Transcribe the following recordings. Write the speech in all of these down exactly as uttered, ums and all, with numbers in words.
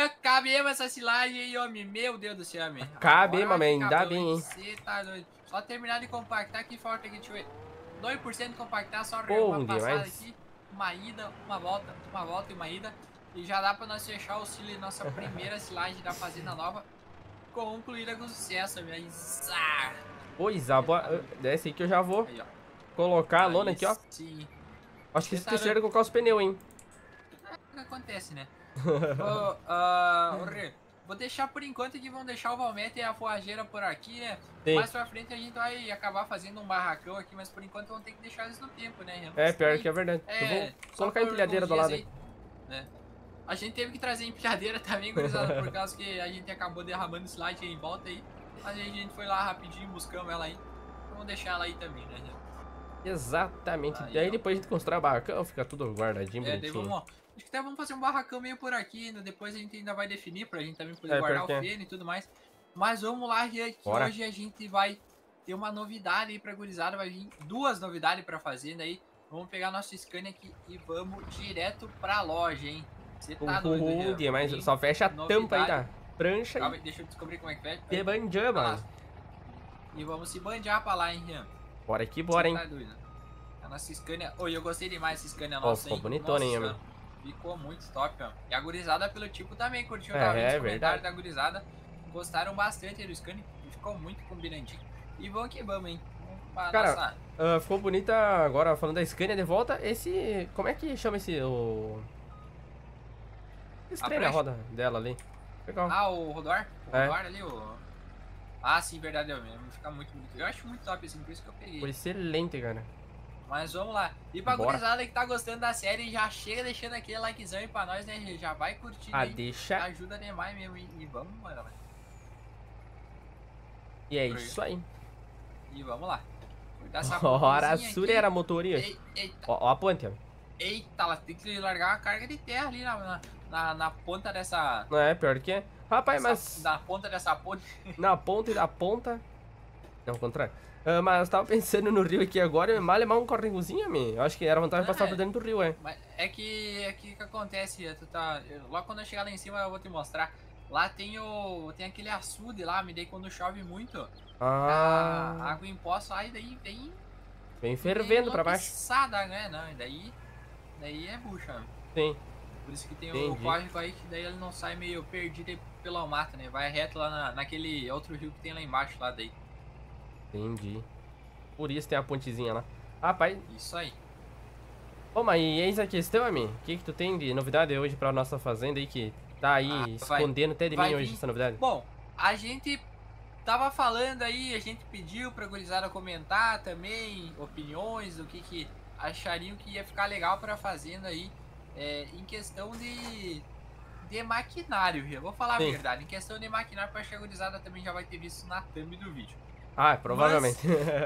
Rian, cabe mesmo essa silagem aí, homem. Meu Deus do céu, homem. Cabe, Agora vai mamãe, ficar ainda bom, bem, hein? Você tá doido. Só terminar de compactar que falta aqui, deixa eu ver. dois por cento de compactar, só uma Bom passada demais. aqui. Uma ida, uma volta, uma volta e uma ida. E já dá pra nós fechar o silo, nossa primeira silagem da fazenda nova. Concluída com sucesso, minha. Pois, a boa. Tá doido. Desce aí que eu já vou Aí, ó. colocar a lona Aí aqui, ó. sim. Acho que Você tá doido. esqueceram de colocar os pneus, hein? É o que acontece, né? Ô, uh, Rê, vou deixar por enquanto que vão deixar o Valmete e a forrageira por aqui, né? Sim. Mais pra frente a gente vai acabar fazendo um barracão aqui, mas por enquanto vamos ter que deixar eles no tempo, né? É, Mas pior também, que é verdade. Eu vou é, só colocar a por empilhadeira uns do dias lado aí. aí, né? A gente teve que trazer empilhadeira também, gurizada, por causa que a gente acabou derramando slide aí em volta aí. Mas aí a gente foi lá rapidinho, buscamos ela aí. Vamos deixar ela aí também, né? Exatamente. Aí, Daí ó. depois a gente constrói a barracão, fica tudo guardadinho, É, daí bonitinho. vamos, ó. Acho que até vamos fazer um barracão meio por aqui, né? Depois a gente ainda vai definir pra gente também poder É, pior guardar o que é. feno e tudo mais. Mas vamos lá, Rian, que Bora. hoje a gente vai ter uma novidade aí pra gurizada. Vai vir duas novidades pra fazenda aí. Vamos pegar nosso Scania aqui e vamos direto pra loja, hein? Você tá doido, Uh, Rian? demais. Tem Só fecha a tampa aí novidade. da prancha Calma e aí, deixa eu descobrir como é que fecha. te Aí, banjou, tá lá. mano. E vamos se banjar pra lá, hein, Rian? Bora aqui, Você bora, hein? tá doido. A nossa Scania... Oi, eu gostei demais dessa Scania Ó, nossa, ficou hein? bonitona, hein, Nossa, amigo? ficou muito top, ó. E a gurizada pelo tipo também curtiu, É, tava vendo os é comentários verdade. da gurizada. Gostaram bastante aí do Scania. E ficou muito combinandinho. E vamos que vamos, hein? Vamos pra Cara, nossa... ah, ficou bonita agora falando da Scania de volta. Esse. Como é que chama esse. O. Esse A trem na prancha. roda dela ali. Legal. Ah, o Rodor? O É. Rodor ali, o... Ah, sim, verdade, eu mesmo. Fica muito bonito. Eu acho muito top assim, por isso que eu peguei. Foi excelente, cara. Mas vamos lá. E pra Bora. gurizada que tá gostando da série, já chega deixando aquele likezão aí pra nós, né? Já vai curtindo Ah, aí. deixa. Ajuda demais mesmo. E, e vamos, mano. E é isso aí. E vamos lá. Cortar essa Ora, a pontezinha Suri aqui. era a motoria. Ei, eita, Ó, ó a ponte, ó. eita, ela tem que largar a carga de terra ali na, na, na, na ponta dessa... Não é, pior que é. Rapaz, dessa- mas. Na ponta dessa ponte. Na ponta e da ponta. Não, ao contrário. Ah, mas eu tava pensando no rio aqui agora, é mal levar um córregozinho, man. Eu acho que era vantagem É. passar por dentro do rio, é. Mas é que é que, que acontece, tu tá, eu- logo quando eu chegar lá em cima eu vou te mostrar. Lá tem o tem aquele açude lá, me dei quando chove muito. A Ah. água em pó sai daí vem Vem fervendo pra baixo. Sada, né? Não, e daí daí é bucha. Sim. Por isso que tem o Entendi. córrego aí que daí ele não sai meio perdido aí pela mata, né? Vai reto lá na, naquele outro rio que tem lá embaixo lá daí. Entendi. Por isso tem a pontezinha lá. Rapaz, Isso aí. ô, mas e eis a questão, amigo. O que que tu tem de novidade hoje pra nossa fazenda aí que tá aí Ah, vai- escondendo até de vai mim hoje vir. essa novidade? Bom, a gente tava falando aí, a gente pediu pra gurizada comentar também opiniões do que que achariam que ia ficar legal pra fazenda aí, é, em questão de de maquinário, eu vou falar Sim. a verdade, em questão de maquinário, pra que a gurizada também já vai ter visto na thumb do vídeo. Ah, provavelmente.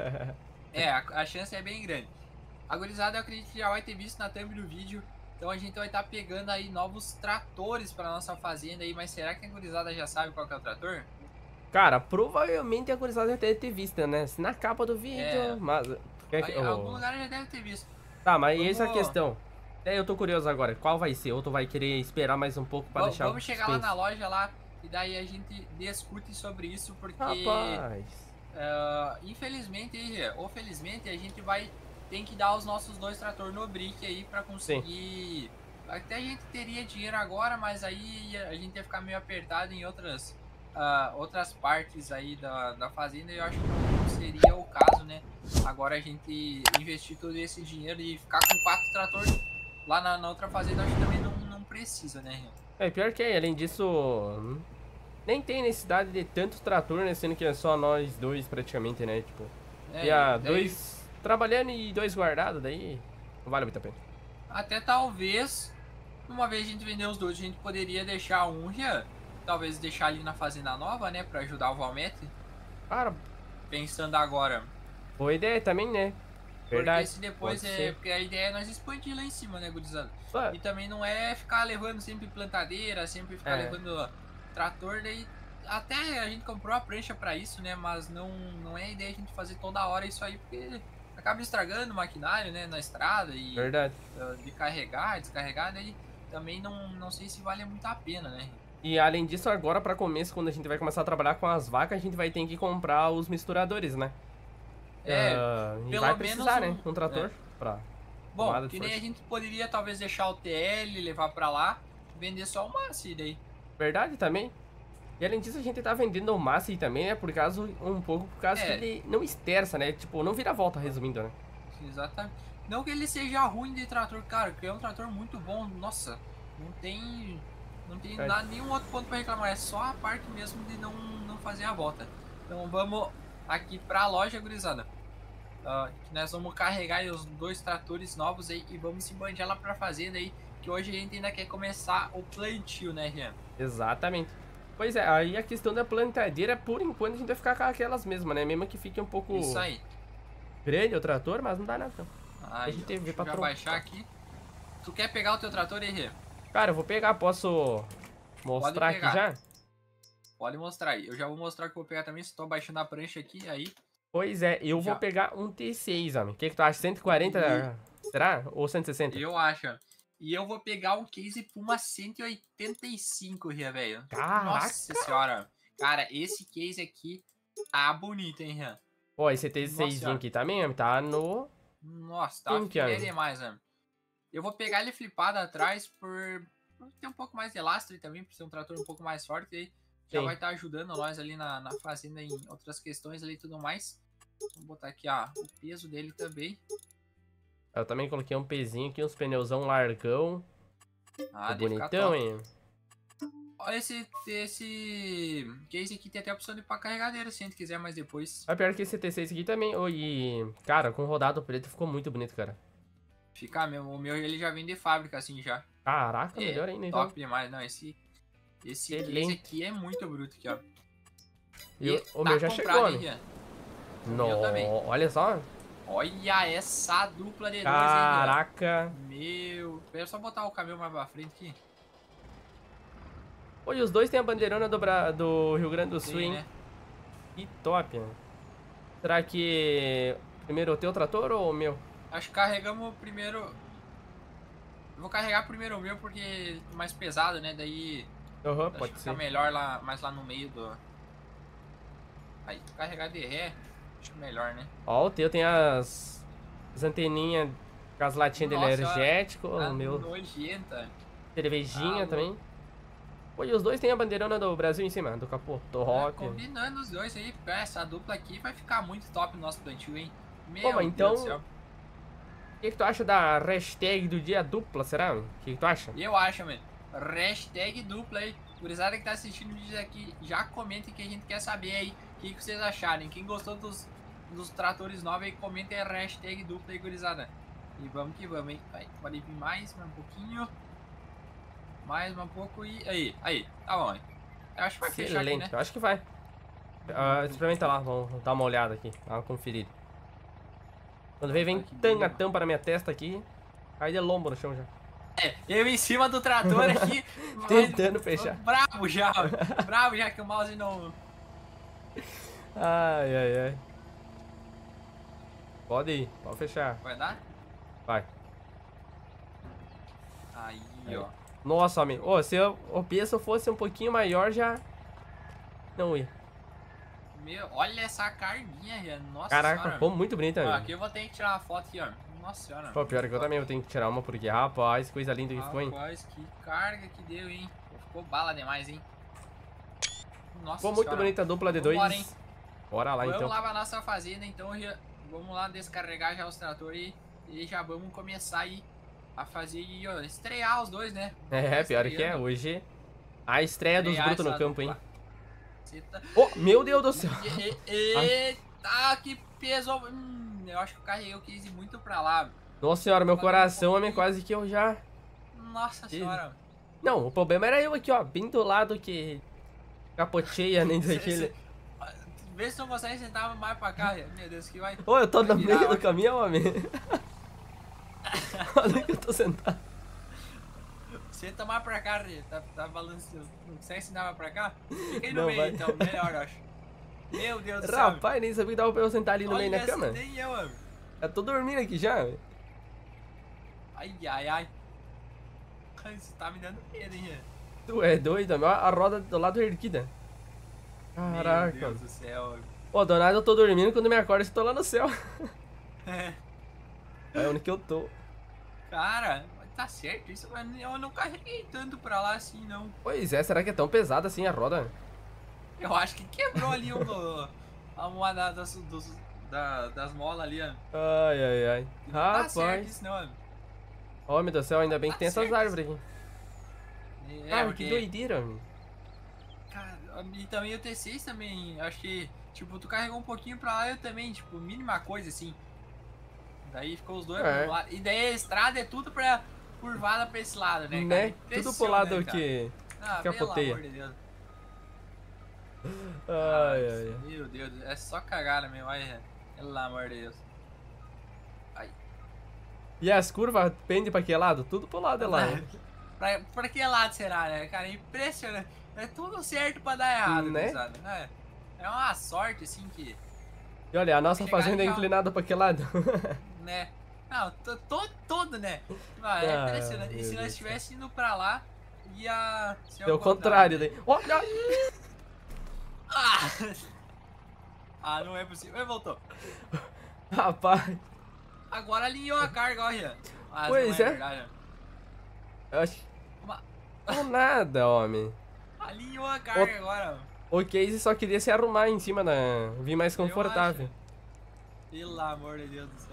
É, a, a chance é bem grande. A gurizada eu acredito que já vai ter visto na thumb do vídeo. Então a gente vai estar pegando aí novos tratores para nossa fazenda aí, mas será que a gurizada já sabe qual que é o trator? Cara, provavelmente a gurizada já deve ter visto, né? Se na capa do vídeo, É. mas... quer que- Aí, oh. algum lugar já deve ter visto. Tá, mas Vamos- essa é a questão. É, eu tô curioso agora. Qual vai ser? Ou tu vai querer esperar mais um pouco pra Va- deixar Vamos chegar lá suspense? na loja lá e daí a gente discute sobre isso, porque Rapaz. ah, infelizmente ou felizmente a gente vai tem que dar os nossos dois trator no brick aí para conseguir. Até a gente teria dinheiro agora, mas aí a gente ia ficar meio apertado em outras ah, outras partes aí da, da fazenda. E eu acho que não seria o caso, né? Agora a gente investir todo esse dinheiro e ficar com quatro tratores lá na, na outra fazenda, eu acho que também não, não precisa, né? É, pior que é, além disso, hum, nem tem necessidade de tanto trator, né? Sendo que é só nós dois praticamente, né? Tipo, É, e a daí- dois trabalhando e dois guardados, daí não vale muito a pena. Até talvez, uma vez a gente vender os dois, a gente poderia deixar um já, talvez deixar ali na fazenda nova, né, pra ajudar o Valmete. Cara, Pensando agora. boa ideia também, né? Verdade. Porque se depois pode é. ser. Porque a ideia é nós expandir lá em cima, né, gurizada? Ah, E também não é ficar levando sempre plantadeira, sempre ficar É. levando trator, daí. Até a gente comprou a prancha pra isso, né? Mas não, não é a ideia a gente fazer toda hora isso aí, porque acaba estragando o maquinário, né? Na estrada e verdade. uh, de carregar, descarregar, daí também não, não sei se vale muito a pena, né? E além disso, agora pra começo, quando a gente vai começar a trabalhar com as vacas, a gente vai ter que comprar os misturadores, né? É, uh, e pelo vai menos precisar, um, né? Um trator é. pra Bom, tomada de que nem força. a gente poderia talvez deixar o T L, levar pra lá, vender só o Massey daí. Verdade também. E além disso, a gente tá vendendo o Massey também, né? Por causa, um pouco por causa É. que ele não esterça, né? Tipo, não vira volta, resumindo, né? Exatamente. Não que ele seja ruim de trator, cara, que é um trator muito bom, nossa, não tem não tem É. nada, nenhum outro ponto pra reclamar, é só a parte mesmo de não, não fazer a volta. Então vamos aqui pra loja, gurizada. Uh, que nós vamos carregar aí os dois tratores novos aí e vamos se banjar lá pra fazenda aí, que hoje a gente ainda quer começar o plantio, né, Rian? Exatamente. Pois é, aí a questão da plantadeira, por enquanto, a gente vai ficar com aquelas mesmas, né? Mesmo que fique um pouco Isso aí. grande o trator, mas não dá nada, não. Aí, a gente vê pra já trocar. baixar aqui. Tu quer pegar o teu trator aí, Rian? Cara, eu vou pegar, posso mostrar aqui já? Pode mostrar aí. Eu já vou mostrar que eu vou pegar também. Estou baixando a prancha aqui, aí. Pois é, eu já. vou pegar um T seis, homem. O que, que tu acha? cento e quarenta, e... será? Ou cento e sessenta? Eu acho. E eu vou pegar um case Puma cento e oitenta e cinco, Rian, velho. Nossa senhora. Cara, esse case aqui tá bonito, hein, Rian? Pô, esse T seis aqui também, homem, tá no... Nossa, tá filé demais, né? Eu vou pegar ele flipado atrás por... por ter um pouco mais de elástico também, por ser um trator um pouco mais forte. Aí já Sim. vai estar tá ajudando nós ali na, na fazenda em outras questões ali e tudo mais. Vou botar aqui, ó, o peso dele também. Eu também coloquei um pezinho aqui, uns pneuzão largão. Ah, bonitão, hein? Olha esse, esse case aqui, tem até a opção de ir pra carregadeira, se a gente quiser mais depois. É pior que esse T seis aqui também. Oh, e, cara, com rodado preto ficou muito bonito, cara. Fica mesmo. O meu ele já vem de fábrica, assim, já. Caraca, é, melhor ainda, então. Top demais. Não, esse, esse case aqui é muito bruto aqui, ó. E, e o, o tá meu já chegou, né? Não, olha só. Olha essa dupla de Caraca. dois, hein, meu. Pera só botar o cabelo mais pra frente aqui. Pô, e os dois tem a bandeirona do, Bra... do Rio Grande do Sul, Sim, hein? Né? Que top, né? Será que primeiro o teu trator ou o meu? Acho que carregamos primeiro... Eu vou carregar primeiro o meu porque é mais pesado, né? Daí... Aham, uhum, pode ficar ser. melhor lá, mais lá no meio do... Aí, carregar de ré, acho melhor, né? Ó, o teu tem as, as anteninhas com as latinhas de energético. O meu... nojenta. Cervejinha ah, também. Pô, e os dois tem a bandeirona do Brasil em cima, do capô, do rock. É, combinando os dois aí, essa dupla aqui vai ficar muito top no nosso plantio, hein? Meu Pô, mas então, Deus do céu. O que, que tu acha da hashtag do dia dupla, será? O que, que tu acha? Eu acho, mano. Hashtag dupla aí. Gurizada que tá assistindo o vídeo aqui, já comenta que a gente quer saber aí o que, que vocês acharem. Quem gostou dos, dos tratores novos aí, comenta aí a hashtag dupla aí, gurizada. E vamos que vamos, hein? Vai, pode vir mais, mais um pouquinho. Mais um pouco e... Aí, aí, tá bom, hein? Eu acho que vai Excelente. fechar aqui, né? Eu acho que vai. Uh, experimenta lá, vamos dar uma olhada aqui, dar uma conferida. Quando vem, vem tanga tampa na minha testa aqui, cai de lombo no chão já. É, eu em cima do trator aqui, tentando fechar. Bravo já, bravo já que o mouse não... Ai, ai, ai. Pode ir, pode fechar. Vai dar? Vai. Aí, aí. ó. Nossa, homem. Oh, se eu, o peso fosse um pouquinho maior, já... Não ia. Meu, olha essa carguinha, nossa Caraca, senhora. ficou muito bonita, ó, aqui eu vou ter que tirar uma foto aqui, ó. Nossa senhora. Pô, pior que eu também vou ter que tirar uma, porque, rapaz, coisa linda que ficou, hein? Rapaz, que carga que deu, hein? Ficou bala demais, hein? Nossa ficou muito senhora. bonita a dupla de dois. Bora, hein? Bora lá, vamos então. Vamos lá pra nossa fazenda, então. Vamos lá descarregar já os tratores e já vamos começar aí a fazer, ó, estrear os dois, né? É, pior que é. Hoje, a estreia dos brutos no campo, hein? Tá... Oh, meu Deus do céu! Eita, que peso! Hum, eu acho que eu carreguei o case muito pra lá. Nossa senhora, meu coração, homem, quase que eu já... Nossa senhora. Não, o problema era eu aqui, ó, bem do lado que capoteia, nem dizer aquele... Vê se tu consegue sentar mais pra cá, meu Deus, que vai... Ô, eu tô no meio do ó. caminhão, homem. Olha que eu tô sentado. Senta mais pra cá, tá, tá balançando. Não consegue sentar mais pra cá? Fica aí no não, meio, vai. então, melhor, eu acho. Meu Deus do céu. Rapaz, nem sabia que dava pra eu sentar ali no Olha meio da cama. Nem eu, mano. Eu tô dormindo aqui já. Ai, ai, ai. Isso tá me dando medo, hein, Tu é doido, meu. A roda do lado erguida. Caraca. Meu Deus do céu. Pô, do nada eu tô dormindo, quando me acordo eu tô lá no céu. É onde que eu tô. Cara, tá certo isso, mas eu não carreguei tanto pra lá assim, não. Pois é, será que é tão pesada assim a roda? Eu acho que quebrou ali um do, uma da- das, dos, da, das molas ali, ó. Ai, ai, ai. Não tá certo Rapaz. isso, não. Ó, meu Deus do céu, ainda bem Tá que tem essas certo. árvores aqui. É, Cara, porque, que doideira, meu. cara, e também o T seis também, acho que, tipo, tu carregou um pouquinho pra lá, eu também, tipo, mínima coisa, assim. Daí ficou os dois É. pro lado. E daí a estrada é tudo pra curvada pra esse lado, né, cara? Né? Tudo pro lado Impressionante, cara. que Ah, capoteia. pelo amor de Deus. Ai, Ah, ai, ai. meu Deus, é só cagada mesmo, olha. Pelo amor de Deus. Ai. E as curvas pendem pra que lado? Tudo pro lado de lá. pra, pra que lado será, né, cara? Impressionante. É tudo certo pra dar errado, Né? gurizada, né? É uma sorte, assim, que, E olha, a nossa chegar fazenda é ali, ó. inclinada pra que lado? né? Não, to- todo, todo, né? Ah, é Ah, impressionante. E meu se nós Deus. estivesse indo pra lá, ia ser É ao o contrário daí. Olha! Ah! Ah, não é possível. Ele voltou. Rapaz. Agora alinhou a carga, olha. Mas Pois não é, é. verdade. Eu acho. Uma- Não nada, homem. Alinhou a carga agora. O Casey só queria se arrumar em cima da. Vir mais Eu confortável. acho. Pelo amor de Deus do céu.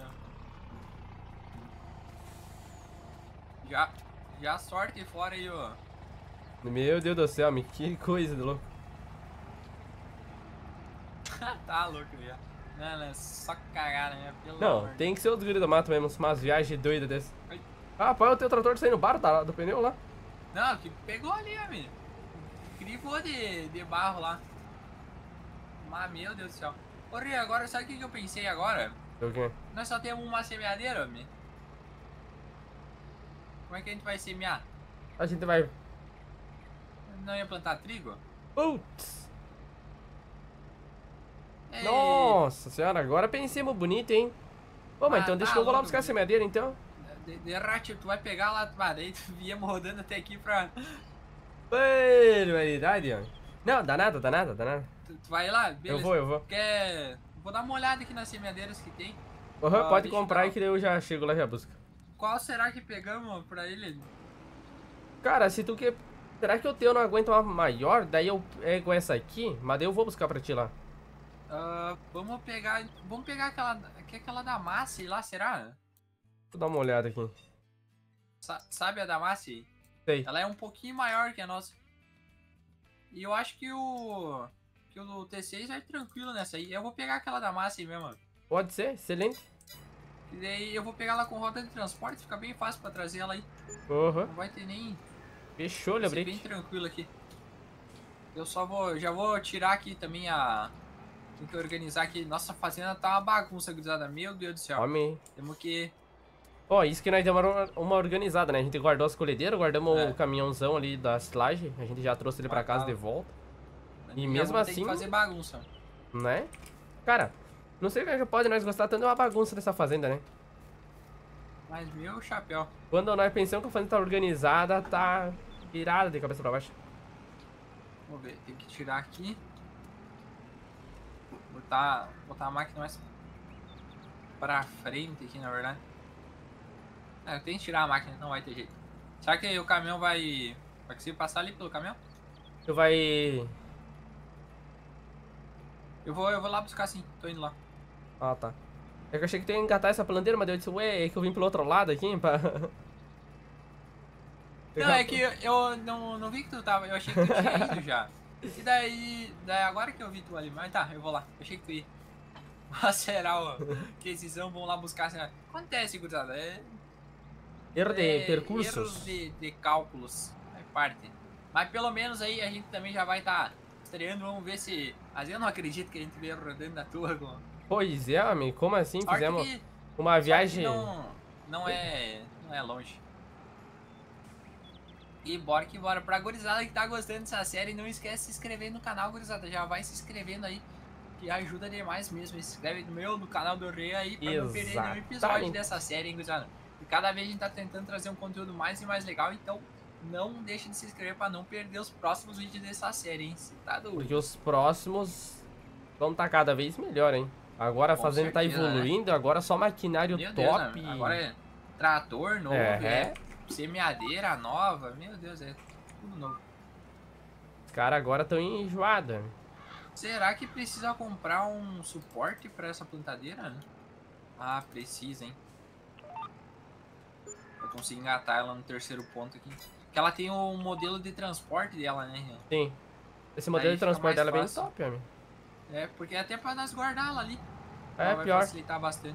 Já, já sorte fora aí, ó. Meu Deus do céu, homem. Que coisa de louco. Tá louco já. Não, não, é só cagada, né? Pelo Não, amor de tem que ser os guris do mato mesmo. Umas viagens doidas dessas. Ai. Rapaz, o teu trator tá saindo barro da- do pneu lá. Não, que pegou ali, amigo. Crivou de, de barro lá. Mas, meu Deus do céu. Ô, Rio, agora, sabe o que que eu pensei agora? O quê? Nós só temos uma semeadeira, homem. Como é que a gente vai semear? A gente vai. Não ia plantar trigo? Putz! Ei, Nossa senhora, agora pensemos bonito, hein? Ô, mas Ah, então deixa tá que eu vou lá louco, buscar a viu? semeadeira então. De, de rate, tu vai pegar lá, ah, daí tu viemos rodando até aqui pra... Barbaridade, ó. Não, dá nada, dá nada, dá nada. Tu, tu vai lá? Beleza. Eu vou, eu vou. Quer... Vou dar uma olhada aqui nas semeadeiras que tem. Uhum, Ah, pode deixa eu comprar dar- aí que daí eu já chego lá e já busco. Qual será que pegamos pra ele? Cara, se tu quer. Será que o teu não aguenta uma maior? Daí eu pego essa aqui, mas daí eu vou buscar pra ti lá. Ah, vamos pegar... Vamos pegar aquela... Que é aquela da Massi lá, será? Deixa eu dar uma olhada aqui. Sa- sabe a da Massi? Sei. Ela é um pouquinho maior que a nossa. E eu acho que o... Que o T seis vai tranquilo nessa aí. Eu vou pegar aquela da Massi mesmo. Pode ser, excelente. E daí eu vou pegar ela com roda de transporte. Fica bem fácil pra trazer ela aí. Uhum. Não vai ter nem... Fechou, Vai ser lembrei. bem tranquilo aqui. Eu só vou... Já vou tirar aqui também a... Tem que organizar aqui. Nossa fazenda tá uma bagunça, gurizada. Meu Deus do céu. Homem. Temos que... Ó, isso que nós demos uma, uma organizada, né? A gente guardou as colhedeiras, guardamos É. o caminhãozão ali da silagem. A gente já trouxe ele pra casa de volta. E já mesmo vamos ter assim- que fazer bagunça. Né? Cara, não sei o que é que pode nós gostar tanto de uma bagunça dessa fazenda, né? Mas meu chapéu. Quando nós pensamos que a fazenda tá organizada, tá virada de cabeça pra baixo. Vamos ver. Tem que tirar aqui. Botar, botar a máquina mais pra frente aqui, na verdade. É, eu tenho que tirar a máquina, não vai ter jeito. Será que o caminhão vai... Vai conseguir passar ali pelo caminhão? Tu vai... Eu vou, eu vou lá buscar sim, tô indo lá. Ah, tá. É que eu achei que tu ia engatar essa planteira, mas daí eu disse, ué, é que eu vim pelo outro lado aqui, pra... Não, é que eu, eu não, não vi que tu tava, eu achei que tu tinha ido já. E daí, daí agora que eu vi tu ali, mas tá, eu vou lá, eu achei que tu ia. Acelerar o decisão, vamos lá buscar. Acontece, gurizada, é... Erro de é, percursos. Erros de, de cálculos, é parte. Mas pelo menos aí a gente também já vai estar tá estreando, vamos ver se... Mas eu não acredito que a gente veio rodando na tua com... Pois é, amigo, como assim? Sorte Fizemos que- uma sorte que viagem... Não, não é, não é longe. E bora que bora. Pra gurizada que tá gostando dessa série, não esquece de se inscrever no canal, gurizada. Já vai se inscrevendo aí, que ajuda demais mesmo. Se inscreve no meu, no canal do Rei aí, pra não perder nenhum episódio Exatamente. dessa série, hein, gurizada. E cada vez a gente tá tentando trazer um conteúdo mais e mais legal, então não deixe de se inscrever pra não perder os próximos vídeos dessa série, hein? Você tá doido. Porque os próximos vão estar cada vez melhor, hein? Agora a Com fazenda tá certeza, evoluindo, agora só maquinário Meu Deus, top. né? Agora é trator novo, É. é semeadeira nova. Meu Deus, é tudo novo. Os caras agora estão enjoados. Será que precisa comprar um suporte pra essa plantadeira? Ah, precisa, hein? Eu consigo engatar ela no terceiro ponto aqui. Que ela tem o modelo de transporte dela, né? Sim. Esse modelo Aí de fica transporte mais dela é bem fácil. top, amigo. É, porque é até pra nós guardar ela ali. É, Ela vai pior. facilitar bastante.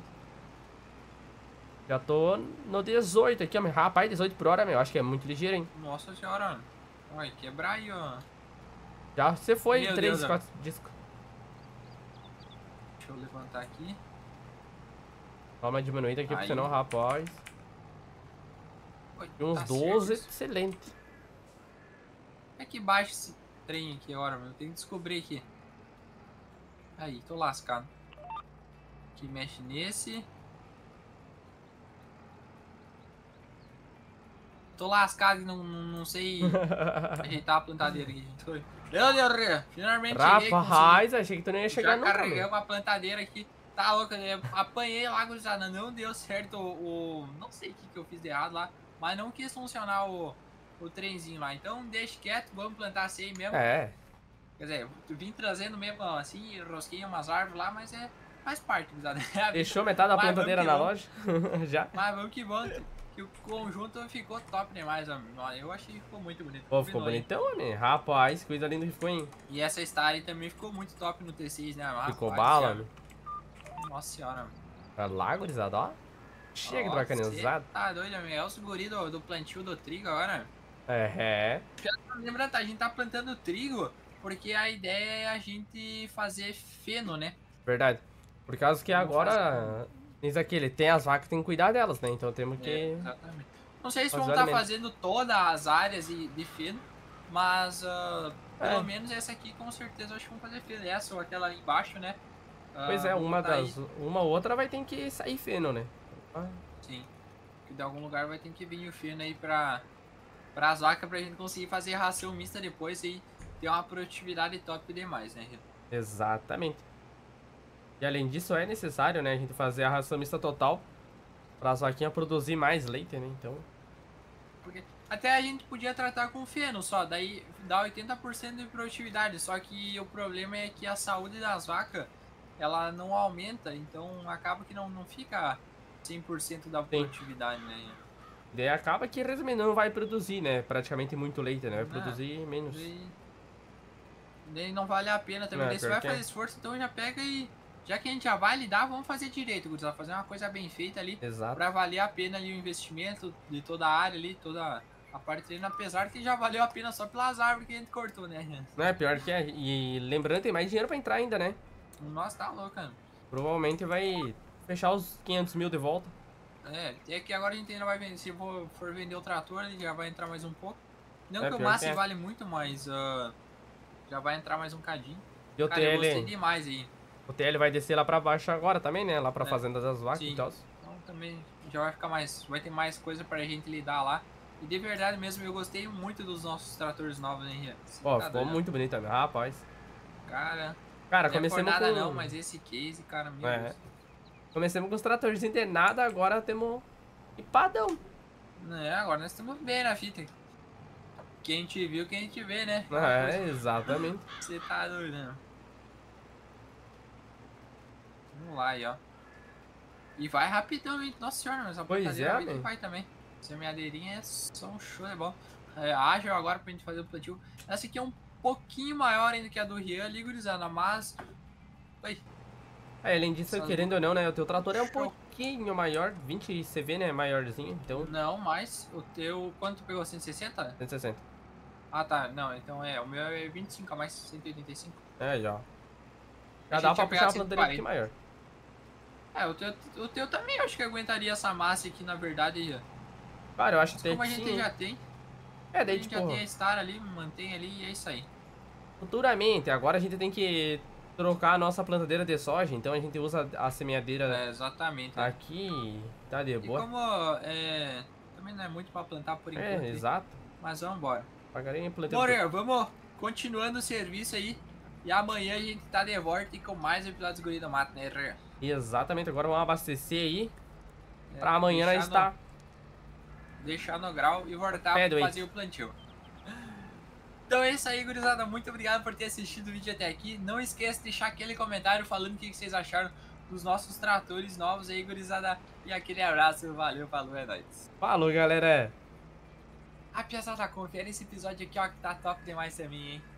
Já tô no dezoito aqui, ó. Rapaz, dezoito por hora, meu. Acho que é muito ligeiro, hein? Nossa senhora. Olha, quebrar aí, ó. Já você foi Meu três, Deus, quatro discos. Deixa eu levantar aqui. Dá uma diminuída aqui, porque Aí. senão, rapaz. Oi, E uns tá doze, certo isso. excelente. É que baixa esse trem aqui agora, meu. Tem que descobrir aqui. Aí, tô lascado. Aqui mexe nesse. Tô lascado e não, não, não sei ajeitar a plantadeira aqui, gente. Foi. Meu Deus, finalmente cheguei. consegui. Rapaz, achei que tu não ia chegar Já nunca, carreguei meu. uma plantadeira aqui. Tá louco, eu apanhei lá, gurizada. Não deu certo o, o... Não sei o que, que eu fiz de errado lá. Mas não quis funcionar o, o trenzinho lá. Então deixa quieto, vamos plantar assim aí mesmo. É. Quer dizer, eu vim trazendo mesmo assim, rosquei umas árvores lá, mas é... Faz parte, gurizada. Deixou metade da Mas plantadeira na vamos loja? Já. Mas vamos que vamos. Que o conjunto ficou top demais, amigo. Eu achei que ficou muito bonito. Pô, ficou Combinou, hein? bonitão, amigo. Rapaz, coisa linda que ficou, hein? E essa Star aí também ficou muito top no T seis, né? Rapaz, Ficou bala, senhora. amigo. Nossa senhora, amigo. Pra lá, gurizada, ó. Chega de Ó, bacanizado. cê Tá doido, amigo. É os guri do, do plantio do trigo agora. É, é. Lembra, tá? A gente tá plantando trigo porque a ideia é a gente fazer feno, né? Verdade. Por causa que Vamos agora... Diz aquele, tem as vacas, tem que cuidar delas, né? Então temos que... É, exatamente. Não sei se fazer vão o estar alimento. fazendo todas as áreas de, de feno, mas ah, pelo É. menos essa aqui com certeza eu acho que vão fazer feno. Essa ou aquela ali embaixo, né? Ah, Pois é, vou uma botar das... aí. Uma outra vai ter que sair feno, né? Ah, Sim. Que de algum lugar vai ter que vir o feno aí pra, pra as vacas pra gente conseguir fazer ração mista depois e ter uma produtividade top demais, né? exatamente. E além disso, é necessário, né? A gente fazer a ração mista total para as vaquinhas produzir mais leite, né? Então... Porque até a gente podia tratar com feno só, daí dá oitenta por cento de produtividade, só que o problema é que a saúde das vacas, ela não aumenta, então acaba que não, não fica cem por cento da produtividade, né? Daí acaba que, resumindo, não vai produzir, né? Praticamente muito leite, né? Vai Ah, produzir menos. Daí, daí não vale a pena também, É, daí você pior vai que é. fazer esforço, então já pega e... Já que a gente já vai lidar, vamos fazer direito, gurizada, fazer uma coisa bem feita ali, Exato. pra valer a pena ali o investimento de toda a área ali, toda a parte de treino, apesar que já valeu a pena só pelas árvores que a gente cortou, né? Não é pior que é. E lembrando, tem mais dinheiro pra entrar ainda, né? Nossa, tá louco, cara. Provavelmente vai fechar os quinhentos mil de volta. É, é que agora a gente ainda vai vender, se for, for vender o trator, ele já vai entrar mais um pouco. Não É, que o pior Massi que é. vale muito, mas uh, já vai entrar mais um cadinho. E o Cara, eu gostei T L, demais aí. o T L vai descer lá pra baixo agora também, né? Lá pra É. fazenda das vacas Sim. e tal. Então também já vai ficar mais, vai ter mais coisa pra gente lidar lá. E de verdade mesmo, eu gostei muito dos nossos tratores novos, hein, Rian? Você Ó, tá ficou doido? muito bonito também. Rapaz. Cara, Cara, não é por comecemos nada com... não, mas esse case, cara, meu É. Deus. Comecemos com os tratorzinhos de nada, agora temos empadão. É, agora nós estamos bem na fita. Quem te viu, quem te vê, né? É, exatamente. Você tá doido, né? Vamos lá aí, ó. E vai rapidão, hein? Nossa senhora, mas a Pois plantadeira é, vai, velho. vai também. Semeadeirinha é só um show de bola. É, ágil agora pra gente fazer o plantio. Essa aqui é um pouquinho maior ainda que a do Rian ali, gurizada, mas... Oi, É, além disso, Essas querendo ou não, né? O teu trator é um Show. pouquinho maior. vinte C V, né? Maiorzinho. Então, não, mas o teu... Quanto tu pegou? cento e sessenta? cento e sessenta. Ah, tá. Não, então é. O meu é vinte e cinco a mais, cento e oitenta e cinco. É, já. Já A dá gente pra ia pegar puxar a cento e plantadeira um pouquinho quarenta. maior. É, o teu, o teu também eu acho que aguentaria essa massa aqui, na verdade, Rian. Cara, eu acho Mas que como a gente sim. já tem, É, a daí, gente tipo, já tem a Star ali, mantém ali e é isso aí. futuramente, agora a gente tem que trocar a nossa plantadeira de soja. Então a gente usa a semeadeira É, exatamente. é. aqui. Tá de E boa. como é, também não é muito pra plantar por enquanto. É, hein? exato. Mas vamos embora. Devagarinho, plantando. Bora, vamos continuando o serviço aí. E amanhã a gente tá de volta com mais episódios do Guri do Mato, né, Rê? Exatamente, agora vamos abastecer aí. É, pra amanhã nós no, tá... deixar no grau e voltar Pé pra do fazer eito. o plantio. Então é isso aí, gurizada. Muito obrigado por ter assistido o vídeo até aqui. Não esqueça de deixar aquele comentário falando o que vocês acharam dos nossos tratores novos aí, gurizada. E aquele abraço, valeu, falou, é nóis. Falou, galera. Ah, piazada, confere esse episódio aqui, ó, que tá top demais também, hein.